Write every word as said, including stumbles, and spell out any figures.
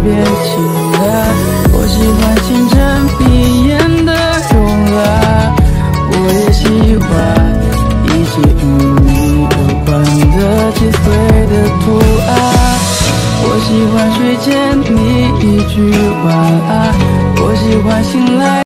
变轻了。我喜欢清晨闭眼的慵懒，我也喜欢一切与你有关的七岁的图案。我喜欢睡前你一句晚安，我喜欢醒来。